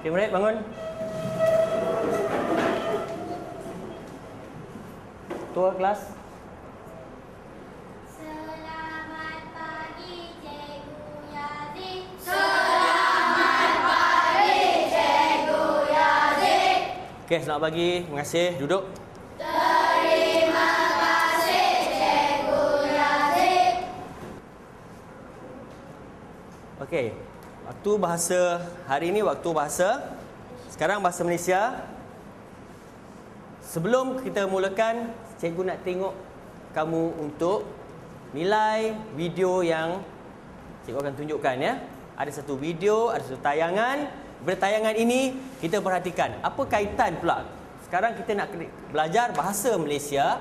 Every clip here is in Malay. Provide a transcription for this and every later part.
Okay, murid bangun. Ketua kelas. Selamat pagi Cikgu Yazid. Okey, selamat pagi. Terima kasih. Duduk. Terima kasih Cikgu Yazid. Okey. Waktu bahasa hari ini waktu bahasa. Sekarang bahasa Malaysia. Sebelum kita mulakan, cikgu nak tengok kamu untuk nilai video yang cikgu akan tunjukkan ya. Ada satu video, ada satu tayangan. Bertayangan ini kita perhatikan apa kaitan pula. Sekarang kita nak belajar bahasa Malaysia.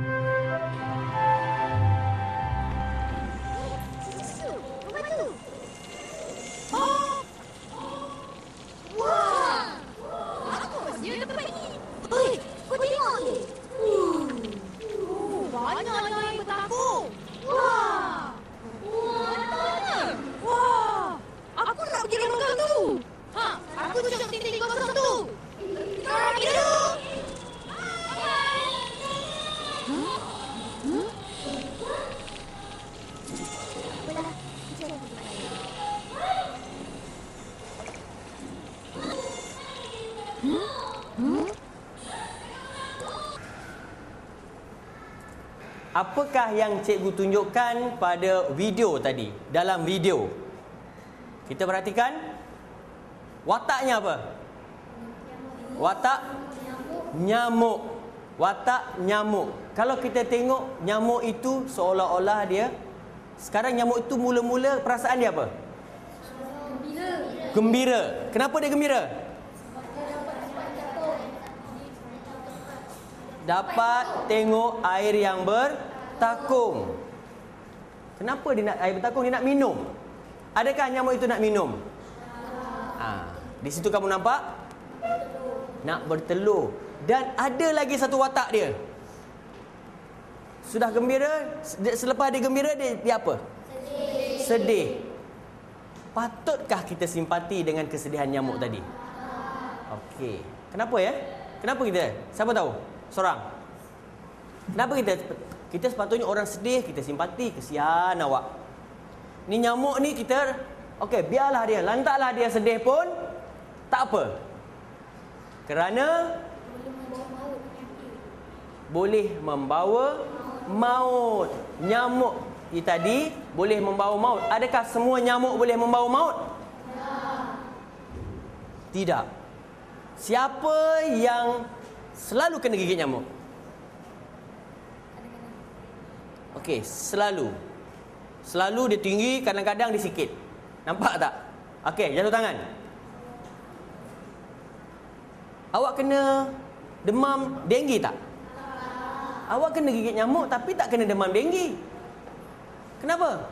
Apakah yang cikgu tunjukkan pada video tadi? Dalam video kita perhatikan wataknya apa? Watak nyamuk. Watak nyamuk. Kalau kita tengok nyamuk itu seolah-olah dia, sekarang nyamuk itu mula-mula perasaan dia apa? Gembira. Kenapa dia gembira? Dapat tengok air yang bertakung. Kenapa dia nak air bertakung? Dia nak minum. Adakah nyamuk itu nak minum? Di situ kamu nampak? Nak bertelur. Dan ada lagi satu watak dia. Sudah gembira, selepas dia gembira, dia apa? Sedih. Patutkah kita simpati dengan kesedihan nyamuk tadi? Okey. Kenapa ya? Kenapa kita? Siapa tahu? Seorang. Kenapa kita sepatutnya orang sedih, kita simpati, kesian awak. Ni nyamuk ni kita, okey, biarlah dia, lantaklah dia sedih pun tak apa. Kerana boleh membawa maut. Nyamuk ni tadi boleh membawa maut. Adakah semua nyamuk boleh membawa maut? Tidak. Siapa yang selalu kena gigit nyamuk? Okey, selalu. Selalu dia tinggi, kadang-kadang dia sikit. Nampak tak? Okey, jatuh tangan. Awak kena demam denggi tak? Awak kena gigit nyamuk tapi tak kena demam denggi. Kenapa?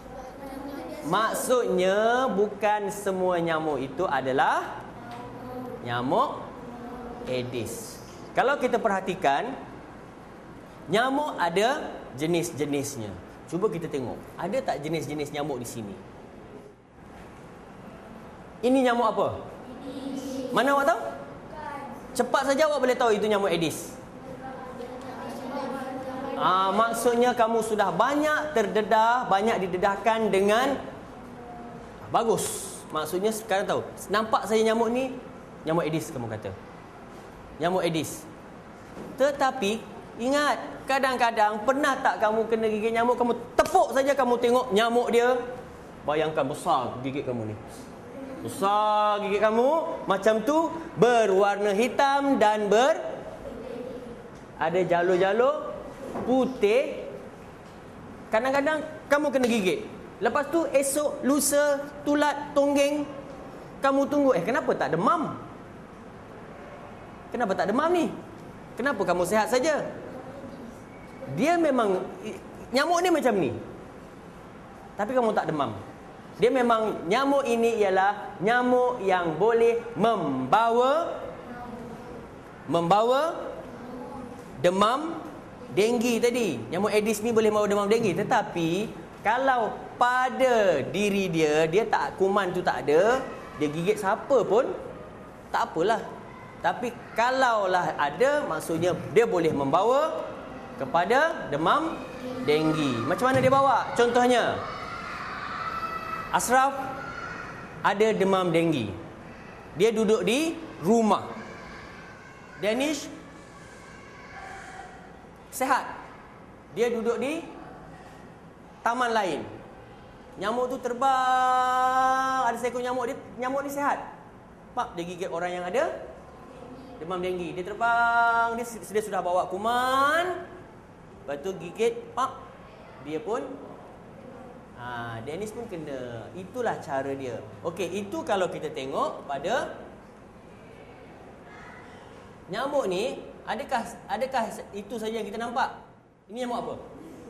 Maksudnya bukan semua nyamuk itu adalah nyamuk Aedes. Kalau kita perhatikan, nyamuk ada jenis-jenisnya. Cuba kita tengok, ada tak jenis-jenis nyamuk di sini? Ini nyamuk apa? Mana awak tahu? Cepat saja awak boleh tahu itu nyamuk Aedes. Maksudnya kamu sudah banyak terdedah, banyak didedahkan dengan bagus. Maksudnya sekarang tahu. Nampak saja nyamuk ni, nyamuk Aedes kamu kata. Nyamuk Aedes. Tetapi ingat, kadang-kadang pernah tak kamu kena gigit nyamuk, kamu tepuk saja kamu tengok nyamuk dia, bayangkan besar gigit kamu ni. Besar gigit kamu, macam tu, berwarna hitam dan ada jalur-jalur putih. Kadang-kadang kamu kena gigit. Lepas tu esok, lusa, tulat, tonggeng, kamu tunggu, kenapa tak demam? Kenapa tak demam ni? Kenapa kamu sihat saja? Dia memang, nyamuk ni macam ni, tapi kamu tak demam. Dia memang, nyamuk ini ialah nyamuk yang boleh membawa demam denggi tadi. Nyamuk Aedes ni boleh membawa demam denggi. Tetapi kalau pada diri dia tak, kuman tu tak ada, dia gigit siapa pun tak apalah. Tapi kalaulah ada, maksudnya dia boleh membawa kepada demam denggi. Macam mana dia bawa? Contohnya, Ashraf ada demam denggi. Dia duduk di rumah. Danish sehat. Dia duduk di taman lain. Nyamuk tu terbang, ada seekor nyamuk, nyamuk ni sehat. Pak, dia gigit orang yang ada demam denggi. Dia terbang, dia sudah bawa kuman. Lepas tu gigit, pak, dia pun Dennis pun kena. Itulah cara dia. Okey, itu kalau kita tengok pada nyamuk ni, adakah itu saja yang kita nampak? Ini nyamuk apa?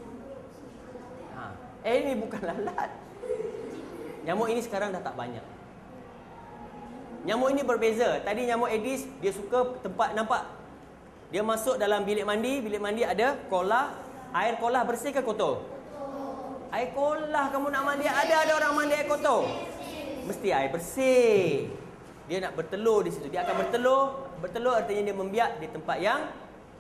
Ini bukan lalat. Nyamuk ini sekarang dah tak banyak. Nyamuk ini berbeza. Tadi nyamuk Aedes, dia suka tempat nampak. Dia masuk dalam bilik mandi ada kolah. Air kolah bersih ke kotor? Air kolah kamu nak mandi, ada orang mandi air kotor? Mesti air bersih. Dia nak bertelur di situ. Dia akan bertelur. Bertelur artinya dia membiak di tempat yang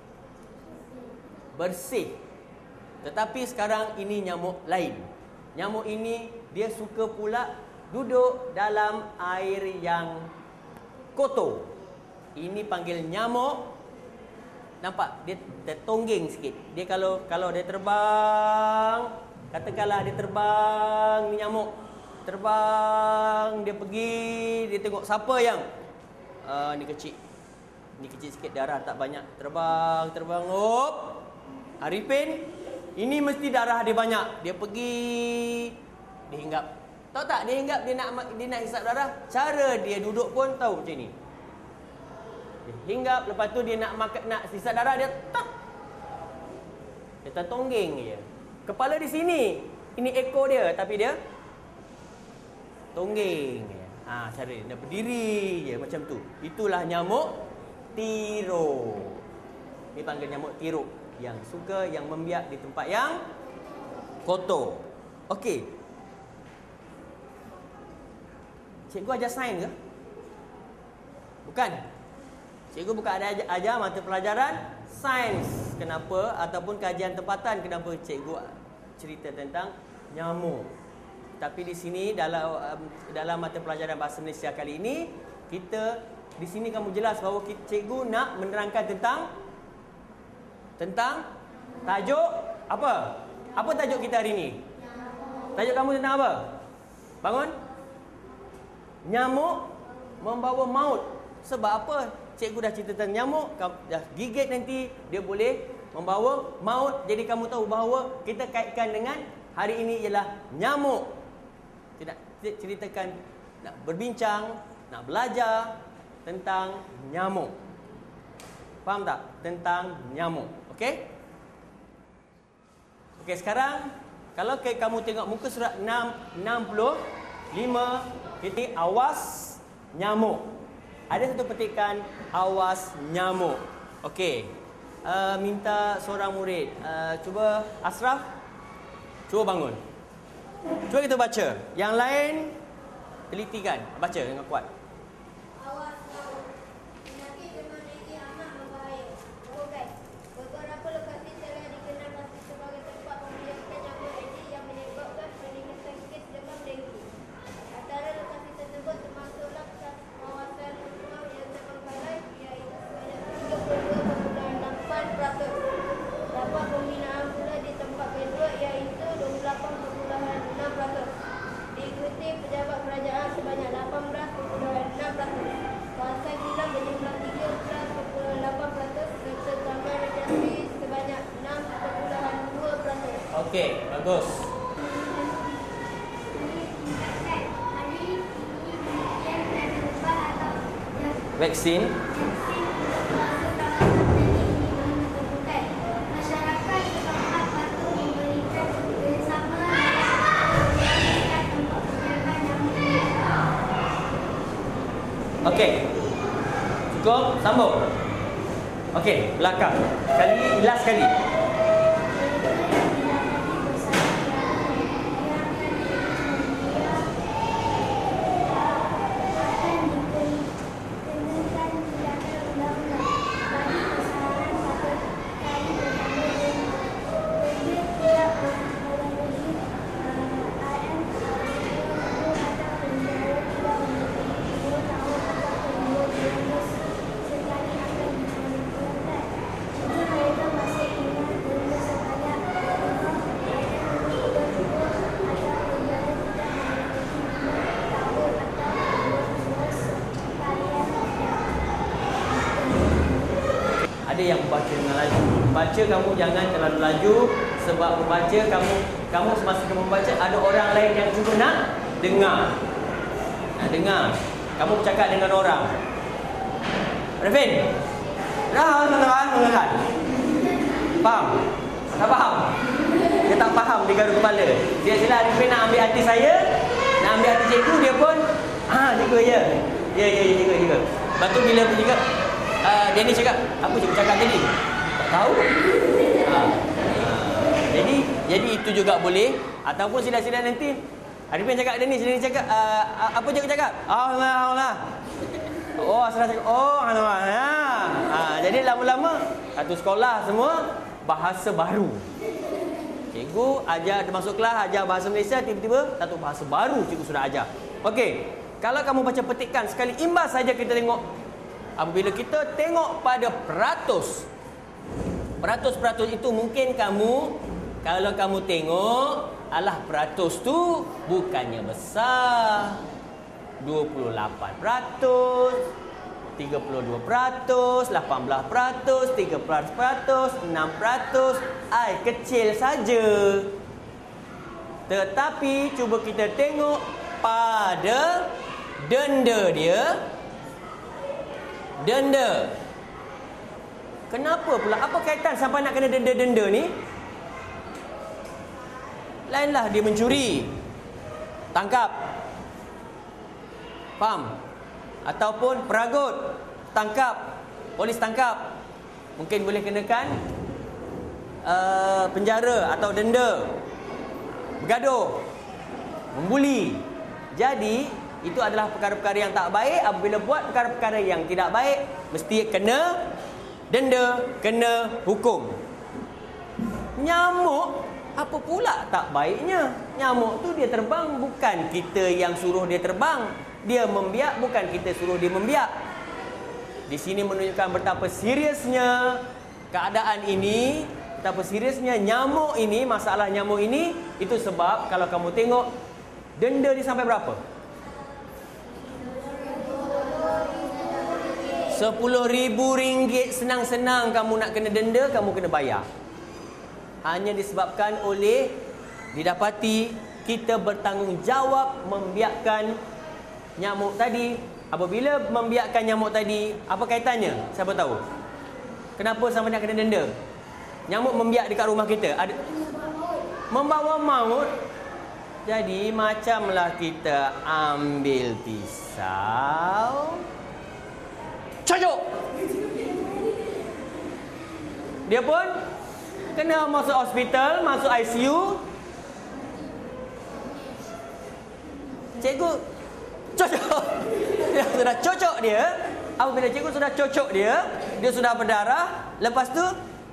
bersih. Tetapi sekarang ini nyamuk lain. Nyamuk ini dia suka pula duduk dalam air yang kotor. Ini panggil nyamuk. Nampak? Dia tertonggeng sikit. Dia kalau dia terbang, katakanlah dia terbang, ni nyamuk terbang, dia pergi, dia tengok siapa yang ni kecil. Ni kecil sikit, darah tak banyak. Terbang, hop. Arifin, ini mesti darah dia banyak. Dia pergi, dia hinggap. Tahu tak? Dia hinggap, dia nak hisap darah. Cara dia duduk pun tahu macam ni. Dia hinggap, lepas tu dia nak hisap darah, dia tak. Dia tertonggeng je. Kepala di sini. Ini ekor dia, tapi dia tonggeng je. Cara dia berdiri je macam tu. Itulah nyamuk tiro. Dia panggil nyamuk tiro, yang suka, yang membiak di tempat yang kotor. Okey. Cikgu ajar sains ke? Bukan. Cikgu bukan ada ajar mata pelajaran sains. Kenapa? Ataupun kajian tempatan, kenapa cikgu cerita tentang nyamuk. Tapi di sini dalam mata pelajaran bahasa Malaysia kali ini, kita di sini kamu jelas bahawa cikgu nak menerangkan tentang tajuk apa? Apa tajuk kita hari ini? Tajuk kamu tentang apa? Bangun. Nyamuk membawa maut. Sebab apa? Cikgu dah cerita tentang nyamuk, dah gigit nanti dia boleh membawa maut. Jadi kamu tahu bahawa kita kaitkan dengan hari ini ialah nyamuk. Tidak ceritakan, nak berbincang, nak belajar tentang nyamuk. Faham tak? Tentang nyamuk. Okey? Okey, sekarang kalau kamu tengok muka surat 65, kita awas nyamuk. Ada satu petikan awas nyamuk. Okey. Minta seorang murid, cuba Ashraf, cuba bangun. Cuba kita baca. Yang lain telitikan, baca dengan kuat. Awas nyamuk. Penyakit demam denggi amat berbahaya. Okey. Beberapa lokasi telah dikenal sebagai tempat pembiakan nyamuk Aedes yang menyebabkan peningkatan kes demam denggi. Antara lokasi tersebut termasuklah kawasan rumah yang terbengkalai, iaitu sebanyak 32.8%. Dapat pembinaan pula di tempat kedua, iaitu 28.6%. Diikuti pejabat kerajaan sebanyak 18.6%. Kawasan kilang berjumlah 13.8%, serta taman rekreasi sebanyak 6.2%. Okey, bagus. Vaksin. Masyarakat setempat patut memberikan bersama Okey. Cukup, sambung. Okey, belakang. Last kali. ada yang membaca dengan laju. Baca kamu jangan terlalu laju, sebab membaca kamu semasa kamu membaca ada orang lain yang juga nak dengar. Nak dengar. Kamu bercakap dengan orang. Rafin. Faham? Tak faham? Dia tak faham, dia gaduh kepala. Sila-sila Arifin nak ambil hati saya, nak ambil hati cikgu, dia pun cikgu je. Ya, cikgu. Lepas tu bila aku cakap, Danny cakap, apa cikgu cakap tadi? Tak tahu. Jadi itu juga boleh. Ataupun sila-sila nanti Arifin cakap Danny, Danny cakap, apa cikgu cakap? Allah. Oh, salah cakap. Oh, Allah. Jadi lama-lama satu sekolah semua bahasa baru. Cikgu ajar masuk kelas, ajar bahasa Malaysia, tiba-tiba satu bahasa baru cikgu sudah ajar. Okey, kalau kamu baca petikan sekali imbas saja kita tengok. Apabila kita tengok pada peratus itu mungkin kalau kamu tengok, alah peratus tu bukannya besar. 28%, 32%, 18%, 13%, 6%, kecil saja. Tetapi cuba kita tengok pada denda dia. Denda. Kenapa pula? Apa kaitan sampai nak kena denda-denda ni? Lainlah dia mencuri, tangkap. Faham? Ataupun peragut, tangkap, polis tangkap, mungkin boleh kenakan penjara atau denda. Bergaduh, membuli. Jadi itu adalah perkara-perkara yang tak baik. Apabila buat perkara-perkara yang tidak baik, mesti kena denda, kena hukum. Nyamuk, apa pula tak baiknya? Nyamuk tu dia terbang, bukan kita yang suruh dia terbang. Dia membiak, bukan kita suruh dia membiak. Di sini menunjukkan betapa seriusnya keadaan ini, betapa seriusnya nyamuk ini, masalah nyamuk ini. Itu sebab kalau kamu tengok denda dia sampai berapa? RM10,000 senang-senang kamu nak kena denda, kamu kena bayar. Hanya disebabkan oleh didapati kita bertanggungjawab membiarkan nyamuk tadi. Apabila membiarkan nyamuk tadi, apa kaitannya? Siapa tahu? Kenapa sampai nak kena denda? Nyamuk membiak dekat rumah kita, ada membawa maut. Jadi macamlah kita ambil pisau, cocok. Dia pun kena masuk hospital, masuk ICU. Cikgu cocok. Dia sudah cocok dia. Apabila cikgu sudah cocok dia, dia sudah berdarah. Lepas tu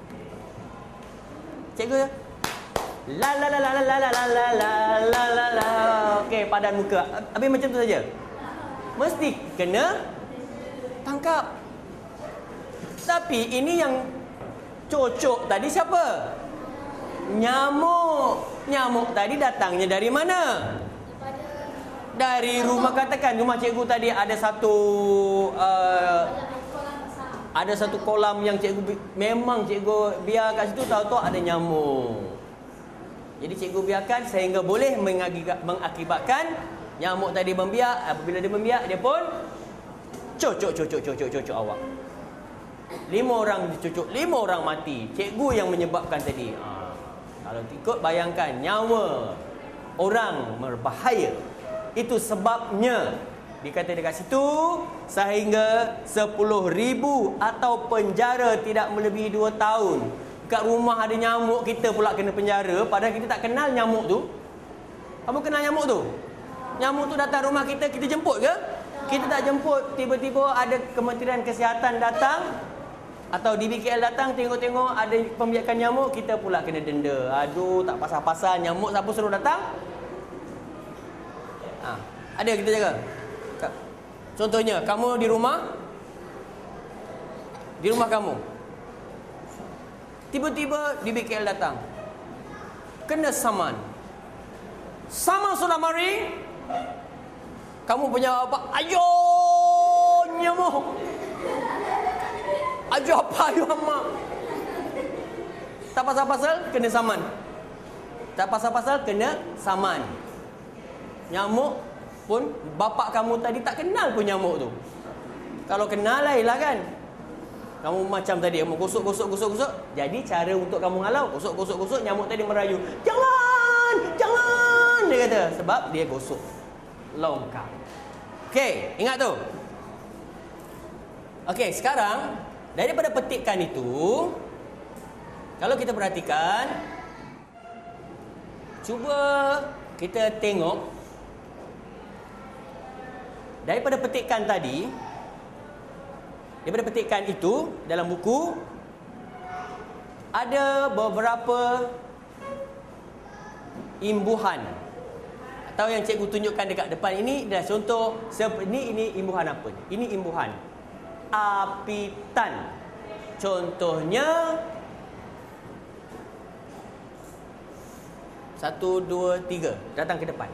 cikgu la la la la la la la la la la la. Okey, padan muka. Habis macam tu saja. Mesti kena tangkap. Tapi ini yang cocok tadi siapa? Nyamuk. Nyamuk tadi datangnya dari mana? Dari rumah, katakan rumah cikgu tadi ada satu kolam yang memang cikgu biar kat situ, tahu-tahu ada nyamuk. Jadi cikgu biarkan sehingga boleh mengakibatkan nyamuk tadi membiak. Apabila dia membiak, dia pun cocok awak. 5 orang dicucuk, 5 orang mati. Cikgu yang menyebabkan tadi. Kalau ikut bayangkan, nyawa orang berbahaya. Itu sebabnya dikata dekat situ sehingga 10,000 atau penjara tidak melebihi 2 tahun. Kat rumah ada nyamuk, kita pula kena penjara, padahal kita tak kenal nyamuk tu. Kamu kenal nyamuk tu? Nyamuk tu datang rumah kita, kita jemput ke? Kita tak jemput. Tiba-tiba ada Kementerian Kesihatan datang atau DBKL datang, tengok-tengok ada pembiakan nyamuk, kita pula kena denda. Aduh, tak pasal-pasal nyamuk, siapa suruh datang? Ada kita jaga. Contohnya, kamu di rumah kamu, tiba-tiba DBKL datang, kena saman sudah mari. Kamu punya apa? Ayo nyamuk, Ajar payah mak. Tak pasal-pasal kena saman. Tak pasal-pasal kena saman. Nyamuk pun bapak kamu tadi tak kenal pun nyamuk tu. Kalau kenal lainlah kan. Kamu macam tadi kamu gosok. Jadi cara untuk kamu ngalau, gosok, nyamuk tadi merayu. Jangan, dia kata sebab dia gosok longkang. Okey, ingat tu. Okey, sekarang daripada petikan itu, kalau kita perhatikan, cuba kita tengok daripada petikan tadi, daripada petikan itu dalam buku ada beberapa imbuhan atau yang cikgu tunjukkan dekat depan ini adalah contoh. Ini imbuhan apa? Ini imbuhan apitan. Contohnya 1, 2, 3. Datang ke depan.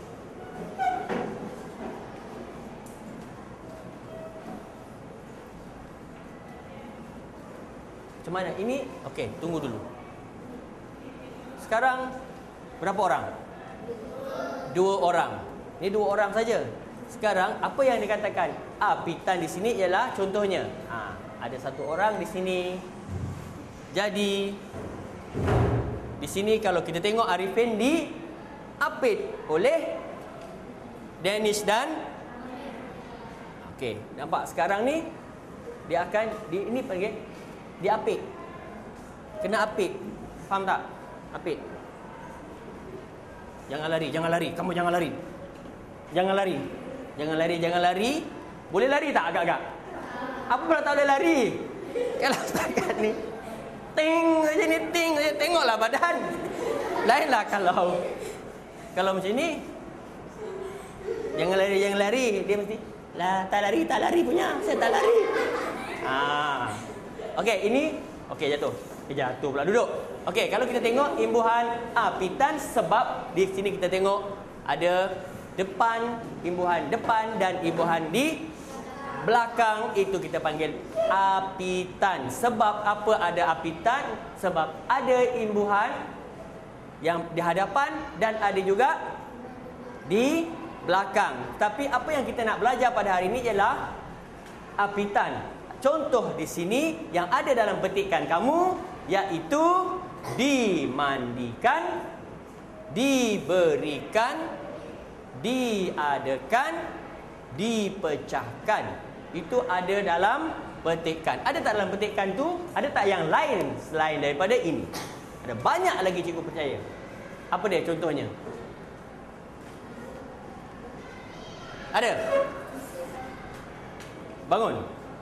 Macam mana? Ini, okey, tunggu dulu. Sekarang, berapa orang? 2 orang. Ini 2 orang saja. Sekarang, apa yang dikatakan? Apitan di sini ialah contohnya. Ada 1 orang di sini. Jadi, di sini kalau kita tengok Arifin diapit oleh Danish dan okey, nampak sekarang ni dia akan ini panggil diapit. Kena apit. Faham tak? Apit. Jangan lari. Kamu jangan lari. Jangan lari. Boleh lari tak agak-agak? Apa pula tak boleh lari? Kalau setakat ni ting saja ni, ting saja, tengoklah badan. Lainlah kalau macam ni. Jangan lari. Dia mesti tak lari punya. Saya tak lari. Okey, ini jatuh. Jatuh pula, duduk. Okey, kalau kita tengok imbuhan apitan, sebab di sini kita tengok ada imbuhan depan dan imbuhan di belakang, itu kita panggil apitan. Sebab apa ada apitan? Sebab ada imbuhan yang di hadapan dan ada juga di belakang. Tapi apa yang kita nak belajar pada hari ini ialah apitan. Contoh di sini yang ada dalam petikan kamu iaitu dimandikan, diberikan, diadakan, dipecahkan. Itu ada dalam petikan. Ada tak dalam petikan tu? Ada tak yang lain selain daripada ini? Ada banyak lagi, cikgu percaya. Apa dia contohnya? Ada? Bangun.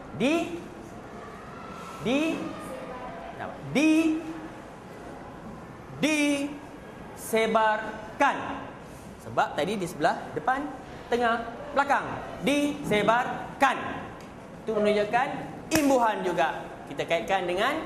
Disebarkan. Sebab tadi di sebelah depan, tengah, belakang. Disebarkan. Itu menunjukkan imbuhan juga. Kita kaitkan dengan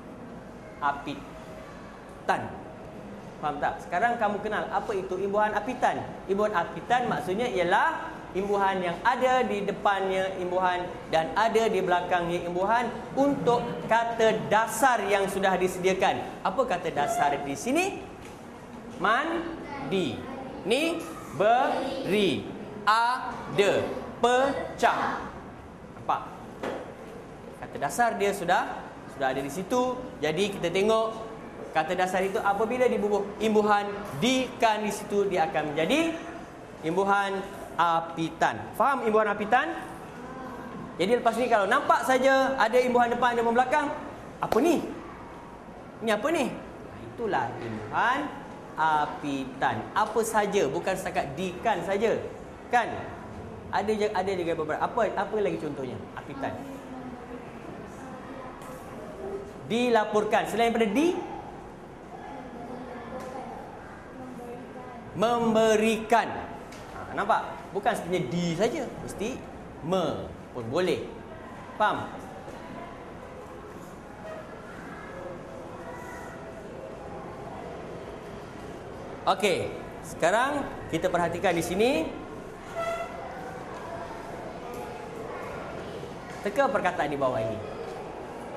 apitan. Faham tak? Sekarang kamu kenal apa itu imbuhan apitan. Imbuhan apitan maksudnya ialah imbuhan yang ada di depannya imbuhan dan ada di belakangnya imbuhan untuk kata dasar yang sudah disediakan. Apa kata dasar di sini? Mandi. Ni beri. Ada. Pecah. Nampak? Kata dasar dia sudah ada di situ. Jadi kita tengok kata dasar itu apabila dibubuh imbuhan di-kan di situ, dia akan menjadi imbuhan apitan. Faham imbuhan apitan? Jadi lepas ni kalau nampak saja ada imbuhan depan dan belakang, apa ni? Ini apa ni? Itulah imbuhan apitan. Apa saja, bukan setakat di-kan saja. Kan? Ada juga beberapa. Apa lagi contohnya? Apitan. Dilaporkan. Selain daripada memberikan. Nampak? Bukan sebenarnya di saja, mesti me pun boleh. Faham? Okey, sekarang kita perhatikan di sini. Teka perkataan di bawah ini.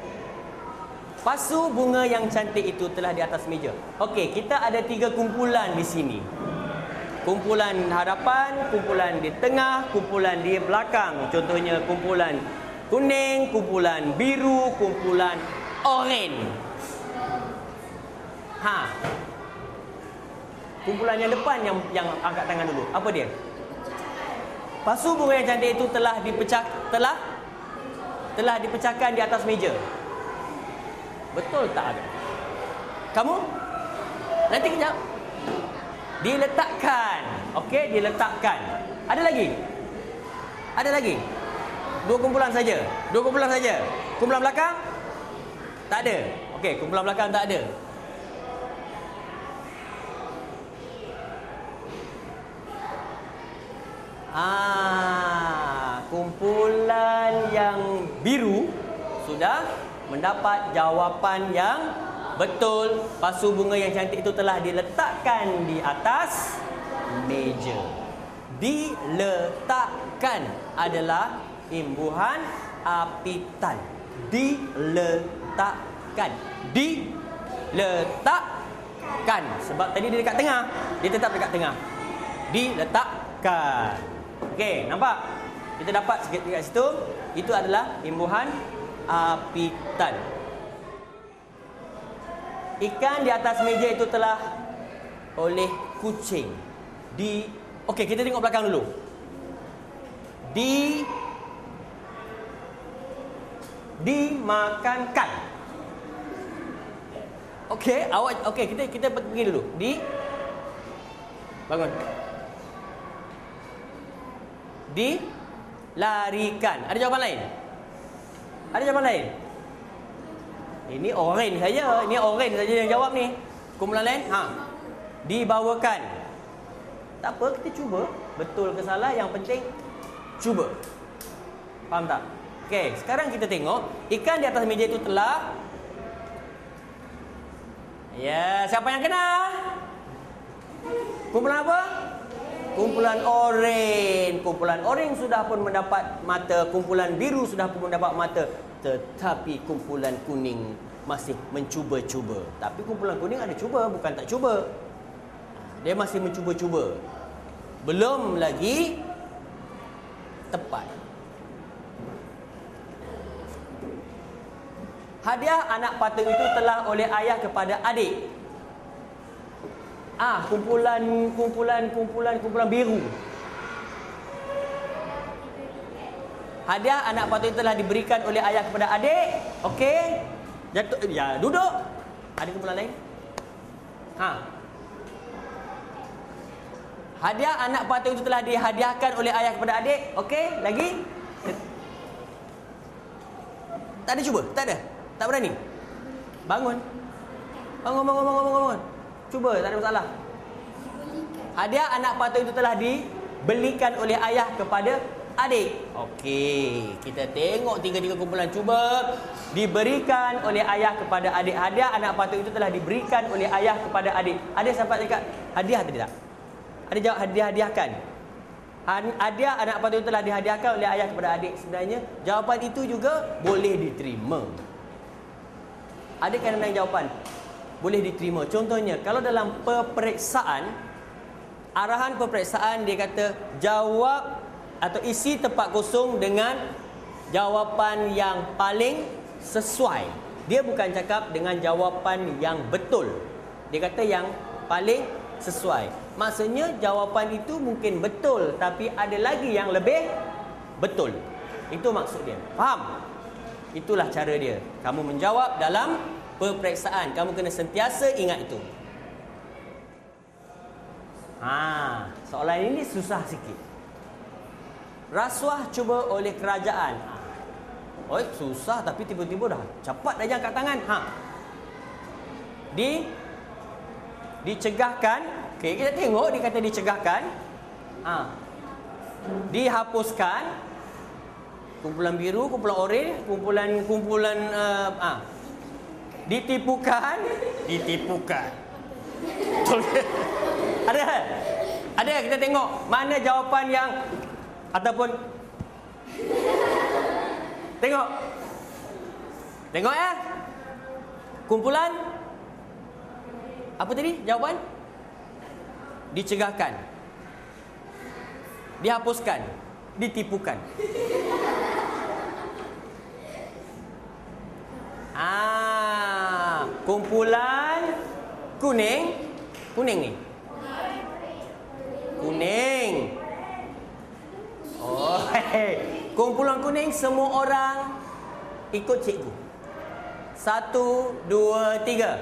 Pasu bunga yang cantik itu telah di atas meja. Okey, kita ada 3 kumpulan di sini. Kumpulan hadapan, kumpulan di tengah, kumpulan di belakang. Contohnya kumpulan kuning, kumpulan biru, kumpulan oranye. Kumpulan yang depan yang angkat tangan dulu. Apa dia? Pasu bunga yang cantik itu telah dipecahkan di atas meja. Betul tak? Kamu? Nanti kejap. Diletakkan. Okey, diletakkan. Ada lagi? Ada lagi? 2 kumpulan saja. 2 kumpulan saja. Kumpulan belakang? Tak ada. Okey, kumpulan belakang tak ada. Kumpulan yang biru sudah mendapat jawapan yang betul. Pasu bunga yang cantik itu telah diletakkan di atas meja. Diletakkan adalah imbuhan apitan. Diletakkan. Diletakkan. Sebab tadi dia dekat tengah, dia tetap dekat tengah. Diletakkan. Okey, nampak? Kita dapat sikit dekat situ. Itu adalah imbuhan apitan. Ikan di atas meja itu telah oleh kucing okey, kita tengok belakang dulu. Dimakankan. Okey, kita pergi dulu. Bangun. Dilarikan. Ada jawapan lain? Ada jawapan lain? Ini oren saja. Ini oren saja yang jawab ni. Kumpulan lain? Dibawakan. Tak apa, kita cuba. Betul ke salah, yang penting cuba. Faham tak? Okey, sekarang kita tengok. Ikan di atas meja itu telah... Ya, siapa yang kena? Kumpulan apa? Kumpulan oren. Kumpulan oren sudah pun mendapat mata. Kumpulan biru sudah pun mendapat mata. Tetapi kumpulan kuning masih mencuba-cuba. Tapi kumpulan kuning ada cuba, bukan tak cuba. Dia masih mencuba-cuba. Belum lagi tepat. Hadiah anak patung itu telah oleh ayah kepada adik. Kumpulan biru. Hadiah anak patung itu telah diberikan oleh ayah kepada adik. Okey. Jatuh, ya, duduk. Ada kumpulan lain? Hadiah anak patung itu telah dihadiahkan oleh ayah kepada adik. Okey, lagi? Tak ada cuba? Tak ada? Tak berani? Bangun. Bangun. Cuba, tak ada masalah. Hadiah anak patung itu telah dibelikan oleh ayah kepada adik. Okey, kita tengok 3 kumpulan. Cuba. Diberikan oleh ayah kepada adik. Hadiah anak patung itu telah diberikan oleh ayah kepada adik. Ada siapa dekat hadiah atau tidak? Ada jawab hadiahkan. Hadiah anak patung itu telah dihadiahkan oleh ayah kepada adik. Sebenarnya jawapan itu juga boleh diterima. Ada kadang-kadang jawapan boleh diterima. Contohnya, kalau dalam peperiksaan, arahan peperiksaan dia kata jawab atau isi tempat kosong dengan jawapan yang paling sesuai. Dia bukan cakap dengan jawapan yang betul. Dia kata yang paling sesuai. Maksudnya jawapan itu mungkin betul, tapi ada lagi yang lebih betul. Itu maksud dia. Faham? Itulah cara dia. Kamu menjawab dalam peperiksaan. Kamu kena sentiasa ingat itu. Soalan ini susah sikit. Rasuah cuba oleh kerajaan. Susah, tapi tiba-tiba dah cepat dah angkat tangan. Dicegahkan. Okey, kita tengok dia kata dicegahkan. Dihapuskan. Kumpulan biru, kumpulan oranye, kumpulan ditipukan. Ada kita tengok mana jawapan yang ataupun tengok ya. Kumpulan apa tadi jawapan? Dicegahkan, dihapuskan, ditipukan. Kumpulan kuning. Kuning ni. Kuning. Oh, kumpulan kuning semua orang ikut cikgu. 1, 2, 3.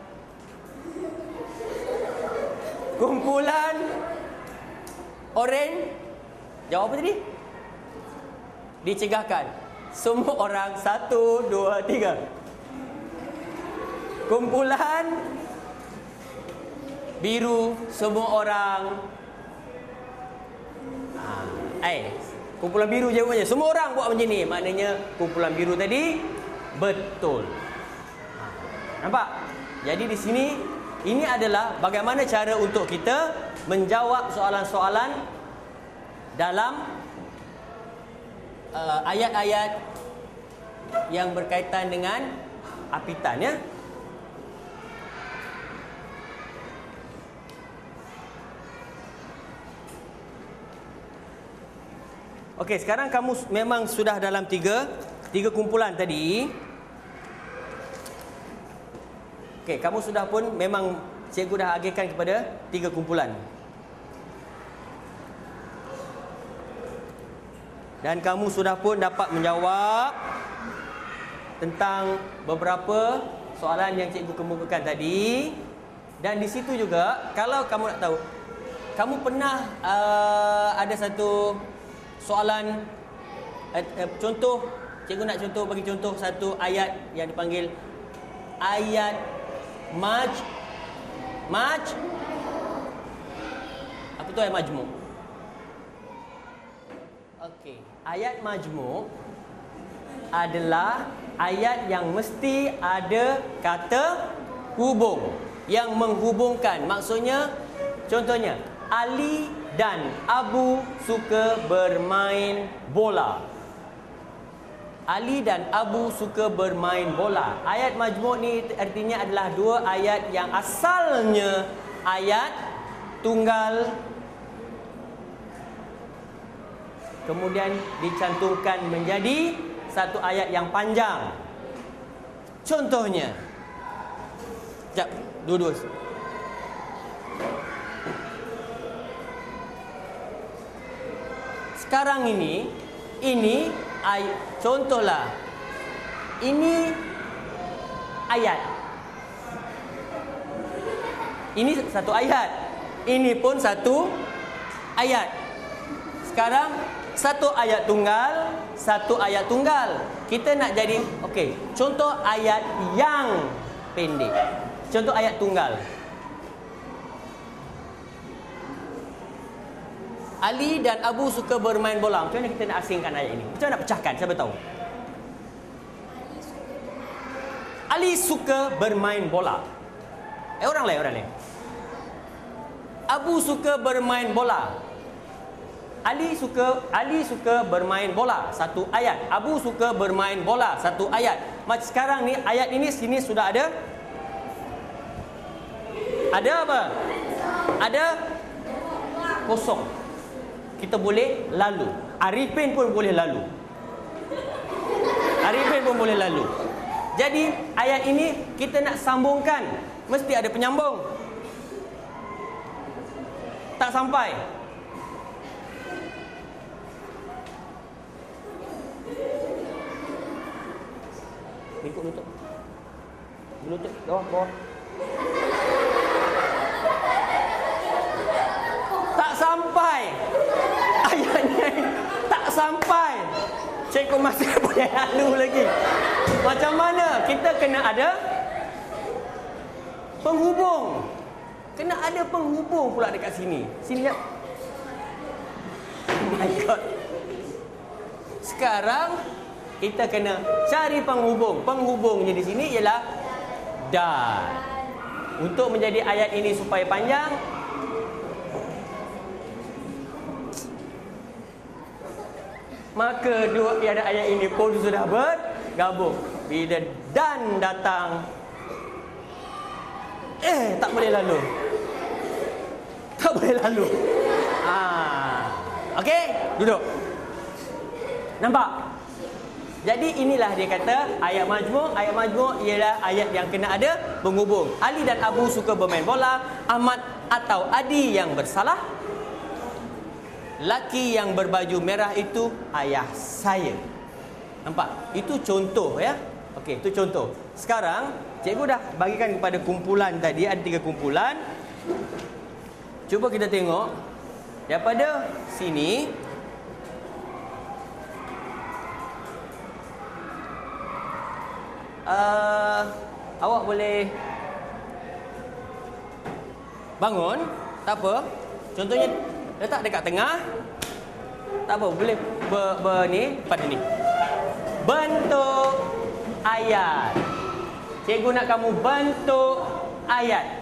Kumpulan oren. Jawab apa tadi? Dicegahkan. Semua orang 1, 2, 3. Kumpulan biru, semua orang kumpulan biru jawapannya. Semua orang buat macam ni. Maknanya kumpulan biru tadi betul. Nampak? Jadi di sini ini adalah bagaimana cara untuk kita menjawab soalan-soalan dalam ayat-ayat yang berkaitan dengan apitan, ya. Okey, sekarang kamu memang sudah dalam tiga kumpulan tadi. Okey, kamu sudah pun memang cikgu dah agihkan kepada 3 kumpulan. Dan kamu sudah pun dapat menjawab tentang beberapa soalan yang cikgu kemukakan tadi. Dan di situ juga, kalau kamu nak tahu, kamu pernah ada satu soalan contoh, cikgu nak bagi contoh satu ayat yang dipanggil ayat apa tu ayat majmu'? Okey, ayat majmu' adalah ayat yang mesti ada kata hubung yang menghubungkan. Maksudnya, contohnya, Ali dan Abu suka bermain bola. Ali dan Abu suka bermain bola. Ayat majmu' ni artinya adalah 2 ayat yang asalnya ayat tunggal, kemudian dicantumkan menjadi satu ayat yang panjang. Contohnya, sekejap, dua-dua. Sekarang ini contohlah, ini ayat, ini satu ayat, ini pun satu ayat. Sekarang satu ayat tunggal. Kita nak jadi, okey, contoh ayat yang pendek. Contoh ayat tunggal. Ali dan Abu suka bermain bola. Macam mana kita nak asingkan ayat ini? Macam mana nak pecahkan? Siapa tahu? Ali suka bermain bola. Orang lain. Abu suka bermain bola. Ali suka bermain bola. Satu ayat. Abu suka bermain bola. Satu ayat. Macam sekarang ni, ayat ini sini sudah ada. Ada apa? Ada kosong. Kita boleh lalu. Arifin pun boleh lalu. Jadi ayat ini kita nak sambungkan, mesti ada penyambung. Tak sampai. Ikut lutut. Lutut bawah. Tak sampai. Ayatnya tak sampai. Cikgu masih boleh lalu lagi. Macam mana? Kita kena ada penghubung. Kena ada penghubung pula dekat sini. Sini lihat. Oh my God. Sekarang kita kena cari penghubung. Penghubungnya di sini ialah dan. Untuk menjadi ayat ini supaya panjang, maka dua ayat ini pun sudah bergabung. Bila dan datang, Tak boleh lalu. Tak boleh lalu. Okey, duduk. Nampak? Jadi inilah dia kata ayat majmuk. Ayat majmuk ialah ayat yang kena ada penghubung. Ali dan Abu suka bermain bola. Ahmad atau Adi yang bersalah. Laki yang berbaju merah itu ayah saya. Nampak? Itu contoh ya. Okey, itu contoh. Sekarang cikgu dah bagikan kepada kumpulan tadi, ada 3 kumpulan. Cuba kita tengok daripada sini. Awak boleh bangun, tak apa. Contohnya letak dekat tengah. Tak apa, boleh ni pada ni. Bentuk ayat. Cikgu nak kamu bentuk ayat.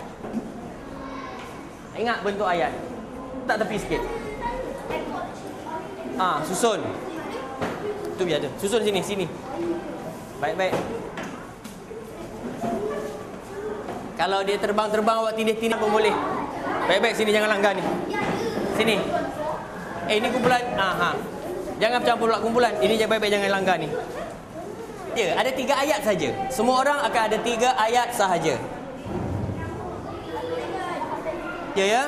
Ingat bentuk ayat. Tak tepi sikit. Susun. Tu biar tu. Susun sini. Baik-baik. Kalau dia terbang-terbang awak tindih-tindih pun boleh. Baik-baik sini, jangan langgar ni. Sini. Ini kumpulan. Jangan campur pula kumpulan. Ini baik-baik, jangan langgar ni. Ya, ada 3 ayat saja. Semua orang akan ada 3 ayat sahaja. Ya.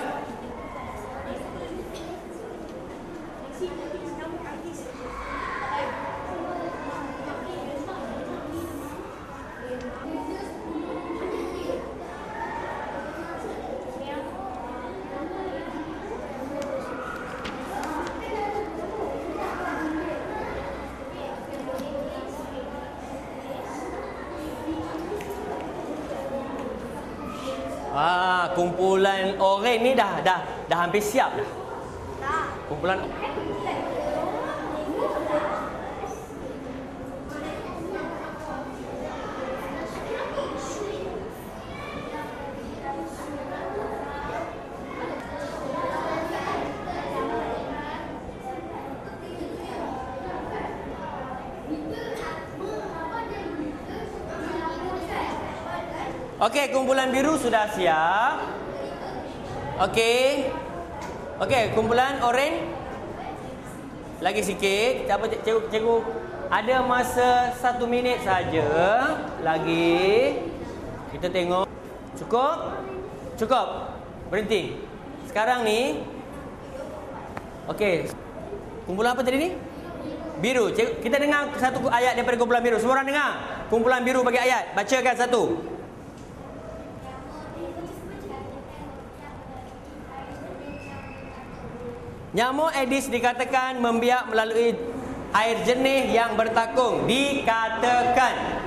Kumpulan orang ni dah hampir siap dah. Kumpulan Okey, kumpulan biru sudah siap. Okey, kumpulan oranye lagi sikit. Cikgu ada masa 1 minit saja lagi. Kita tengok. Cukup. Berhenti. Sekarang ni. Okey. Kumpulan apa tadi ni? Biru. Kita dengar satu ayat daripada kumpulan biru. Semua orang dengar. Kumpulan biru bagi ayat. Bacakan satu. Nyamuk Aedes dikatakan membiak melalui air jernih yang bertakung. Dikatakan.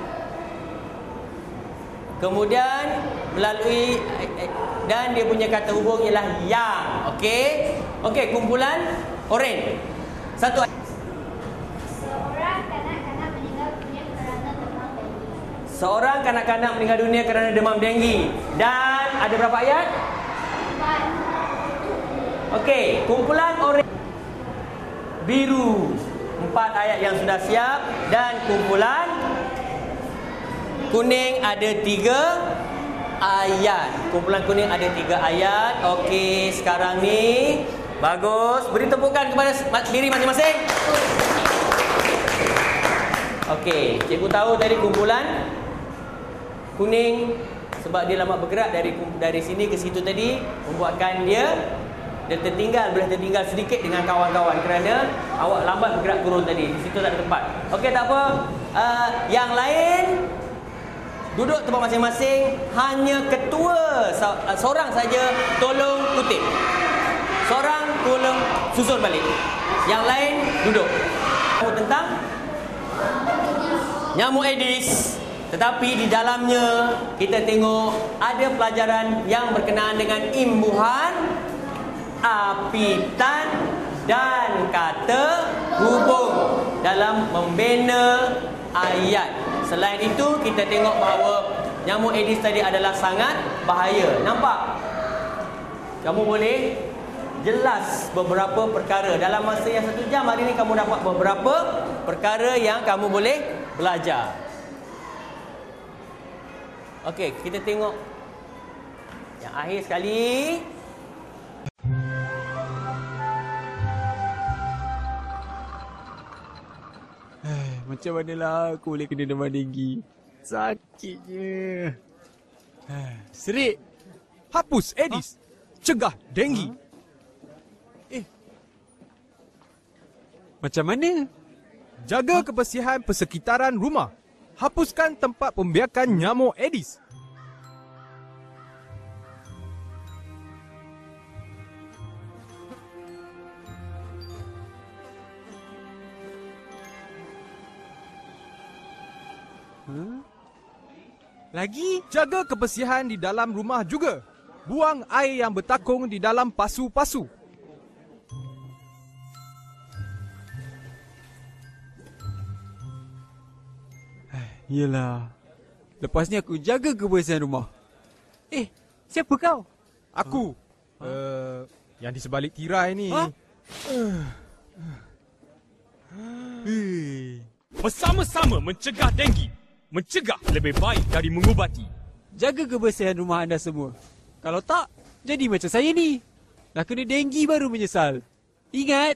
Kemudian melalui dan dia punya kata hubung ialah yang. Okey, kumpulan oranye. Satu. Seorang kanak-kanak meninggal dunia kerana demam denggi. Dan ada berapa ayat? 4. Okey, kumpulan oranye biru 4 ayat yang sudah siap. Dan kumpulan kuning ada 3 ayat. Kumpulan kuning ada 3 ayat. Okey, sekarang ni bagus. Beri tepukan kepada diri masing-masing. Okey, cikgu tahu tadi kumpulan kuning sebab dia lambat bergerak dari sini ke situ tadi, membuatkan dia boleh tertinggal sedikit dengan kawan-kawan kerana awak lambat bergerak turun tadi. Di situ tak ada tempat. Okey, tak apa. Yang lain duduk tempat masing-masing. Hanya ketua seorang saja tolong kutip. Seorang tolong susun balik. Yang lain duduk. Tentang nyamuk Aedes. Tetapi di dalamnya kita tengok ada pelajaran yang berkenaan dengan imbuhan, apitan dan kata hubung dalam membina ayat. Selain itu, kita tengok bahawa nyamuk Aedes tadi adalah sangat bahaya. Nampak? Kamu boleh jelas beberapa perkara. Dalam masa yang 1 jam hari ini kamu dapat beberapa perkara yang kamu boleh belajar. Okey, kita tengok Yang akhir sekali. Macam manalah aku boleh kena demam denggi? Sakitnya. Serik. Hapus Aedes. Cegah denggi. Macam mana? Jaga kebersihan persekitaran rumah. Hapuskan tempat pembiakan nyamuk Aedes. Lagi, jaga kebersihan di dalam rumah juga. Buang air yang bertakung di dalam pasu-pasu. Yelah. Lepas ni aku jaga kebersihan rumah. Siapa kau? Aku. Yang di sebalik tirai ni. Bersama-sama mencegah denggi. Mencegah lebih baik dari mengubati. Jaga kebersihan rumah anda semua. Kalau tak, jadi macam saya ni. Dah kena denggi baru menyesal. Ingat.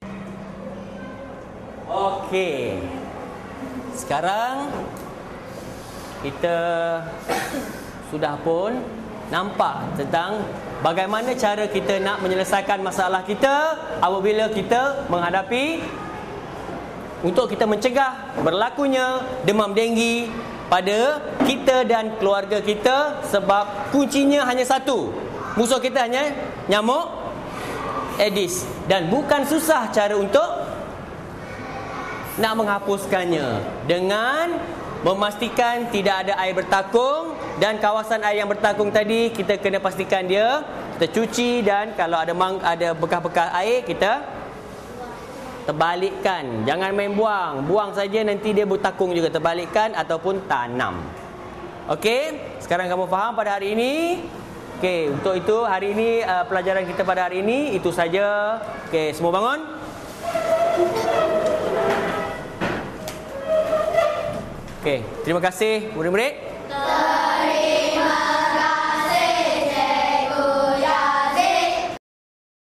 Okey. Sekarang kita sudah pun nampak tentang bagaimana cara kita nak menyelesaikan masalah kita apabila kita menghadapi untuk kita mencegah berlakunya demam denggi pada kita dan keluarga kita, sebab kuncinya hanya satu. Musuh kita hanya nyamuk Aedes, dan bukan susah cara untuk nak menghapuskannya dengan memastikan tidak ada air bertakung, dan kawasan air yang bertakung tadi kita kena pastikan dia kita cuci, dan kalau ada bekas-bekas air kita terbalikkan. Jangan main buang. Buang saja nanti dia bertakung juga. Terbalikkan ataupun tanam. Okey, sekarang kamu faham pada hari ini? Okey, untuk itu hari ini pelajaran kita pada hari ini itu saja. Okey, semua bangun. Okey, terima kasih murid-murid.